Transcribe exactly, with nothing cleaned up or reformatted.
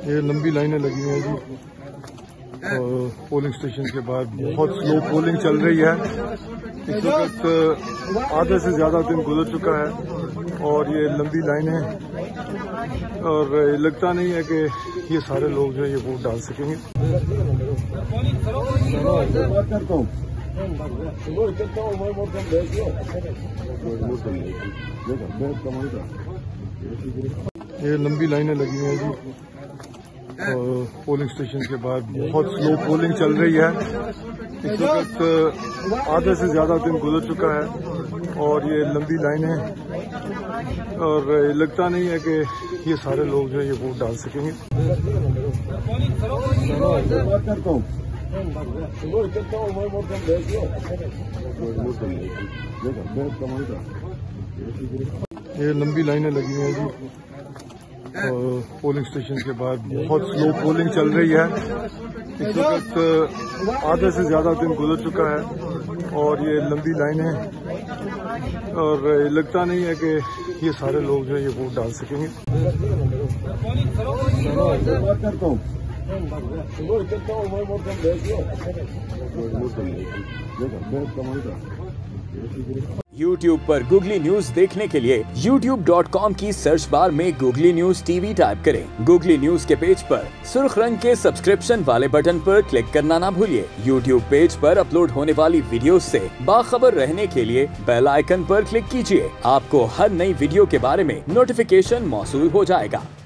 ये लंबी लाइनें लगी हैं जी और पोलिंग स्टेशन के बाहर बहुत स्लो पोलिंग चल रही है। इस वक्त आधे से ज्यादा दिन गुजर चुका है और ये लंबी लाइनें और लगता नहीं है कि ये सारे लोग जो है ये वोट डाल सकेंगे। ये लंबी लाइनें लगी हैं जी और पोलिंग स्टेशन के बाहर बहुत स्लो पोलिंग चल रही है। इस वक्त आधे से ज्यादा दिन गुजर चुका है और ये लंबी लाइनें और लगता नहीं है कि ये सारे लोग जो है ये वोट डाल सकेंगे। ये लंबी लाइनें लगी हैं जी और पोलिंग स्टेशन के बाहर बहुत स्लो पोलिंग चल रही है। इस वक्त आधे से ज्यादा दिन गुजर चुका है और ये लंबी लाइनें और लगता नहीं है कि ये सारे लोग जो है ये वोट डाल सकेंगे। यूट्यूब पर गूगली न्यूज देखने के लिए यूट्यूब डॉट कॉम की सर्च बार में गूगली न्यूज टीवी टाइप करें। गूगली न्यूज के पेज पर सुर्ख रंग के सब्सक्रिप्शन वाले बटन पर क्लिक करना ना भूलिए। यूट्यूब पेज पर अपलोड होने वाली वीडियोस से बाखबर रहने के लिए बेल आइकन पर क्लिक कीजिए। आपको हर नई वीडियो के बारे में नोटिफिकेशन मौसूल हो जाएगा।